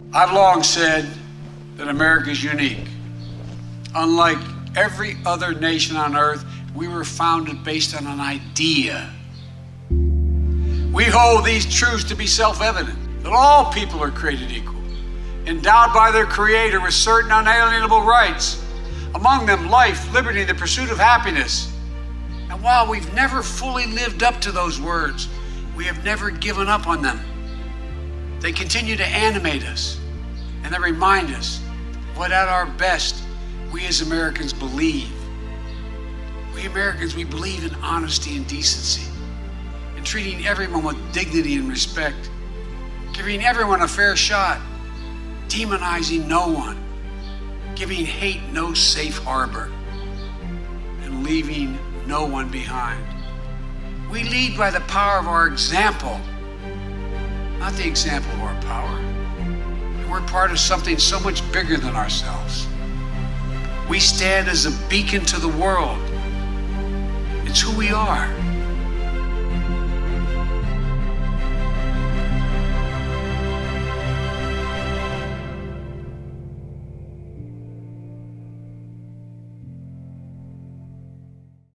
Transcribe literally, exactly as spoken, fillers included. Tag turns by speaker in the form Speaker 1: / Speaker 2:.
Speaker 1: I've long said that America is unique. Unlike every other nation on earth, we were founded based on an idea. We hold these truths to be self-evident, that all people are created equal, endowed by their Creator with certain unalienable rights, among them life, liberty, and the pursuit of happiness. And while we've never fully lived up to those words, we have never given up on them. They continue to animate us, and they remind us what at our best we as Americans believe. We Americans, we believe in honesty and decency, in treating everyone with dignity and respect, giving everyone a fair shot, demonizing no one, giving hate no safe harbor, and leaving no one behind. We lead by the power of our example, not the example of our power. And we're part of something so much bigger than ourselves. We stand as a beacon to the world. It's who we are.